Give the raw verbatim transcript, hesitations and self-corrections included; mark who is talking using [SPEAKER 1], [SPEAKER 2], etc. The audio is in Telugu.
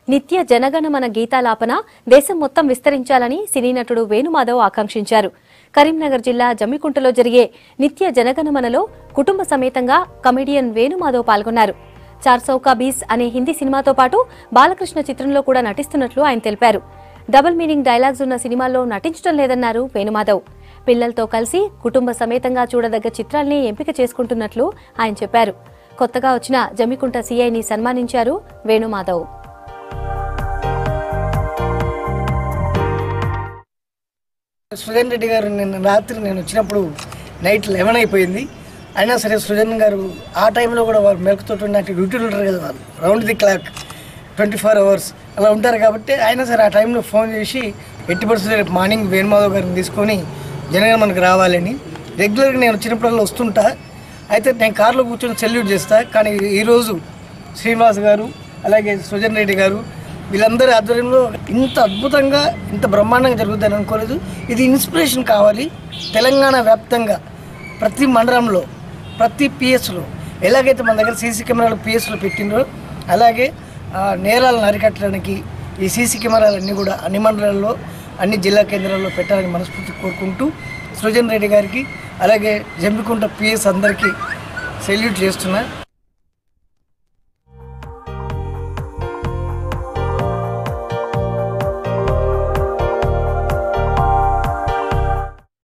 [SPEAKER 1] నిత్య జనగణమన గీతాలాపన దేశం మొత్తం విస్తరించాలని సినీ నటుడు వేణుమాధవ్ ఆకాంక్షించారు. కరీంనగర్ జిల్లా జమ్మికుంటలో జరిగే నిత్య జనగణమనలో కుటుంబ సమేతంగా కమెడియన్ వేణుమాధవ్ పాల్గొన్నారు. చార్ సౌకా బీస్ అనే హిందీ సినిమాతో పాటు బాలకృష్ణ చిత్రంలో కూడా నటిస్తున్నట్లు ఆయన తెలిపారు. డబుల్ మీనింగ్ డైలాగ్స్ ఉన్న సినిమాల్లో నటించడం లేదన్నారు వేణుమాధవ్. పిల్లలతో కలిసి కుటుంబ సమేతంగా చూడదగ్గ చిత్రాల్ని ఎంపిక చేసుకుంటున్నట్లు ఆయన చెప్పారు. కొత్తగా వచ్చిన జమ్మికుంట సీఐని సన్మానించారు వేణుమాధవ్.
[SPEAKER 2] సృజన్ రెడ్డి గారు నిన్న రాత్రి నేను వచ్చినప్పుడు నైట్ లెవెన్ అయిపోయింది. అయినా సరే సృజన్ గారు ఆ టైంలో కూడా వాళ్ళు మెలకుతోటి నాకు డ్యూటీలు ఉంటారు కదా, వాళ్ళు round the clock twenty four hours అలా ఉంటారు కాబట్టి అయినా సరే ఆ టైంలో ఫోన్ చేసి ఎట్టి పరిస్థితుల్లో రేపు మార్నింగ్ వేణుమాధవ్ గారిని తీసుకొని జనగా మనకు రావాలని రెగ్యులర్గా నేను వచ్చినప్పుడల్లా వస్తుంటా. అయితే నేను కార్లో కూర్చొని సెల్యూట్ చేస్తా. కానీ ఈరోజు శ్రీనివాస్ గారు అలాగే సృజన్ రెడ్డి గారు వీళ్ళందరి ఆధ్వర్యంలో ఇంత అద్భుతంగా ఇంత బ్రహ్మాండంగా జరుగుతుందని అనుకోలేదు. ఇది ఇన్స్పిరేషన్ కావాలి. తెలంగాణ వ్యాప్తంగా ప్రతి మండలంలో ప్రతి పిఎస్లో ఎలాగైతే మన దగ్గర సీసీ కెమెరాలు పిఎస్లో పెట్టిండ్రో అలాగే నేరాలను అరికట్టడానికి ఈ సీసీ కెమెరాలన్నీ కూడా అన్ని మండలాల్లో అన్ని జిల్లా కేంద్రాల్లో పెట్టాలని మనస్ఫూర్తి కోరుకుంటూ సృజన్ రెడ్డి గారికి అలాగే జమ్మికుంట పిఎస్ అందరికీ సెల్యూట్ చేస్తున్నా.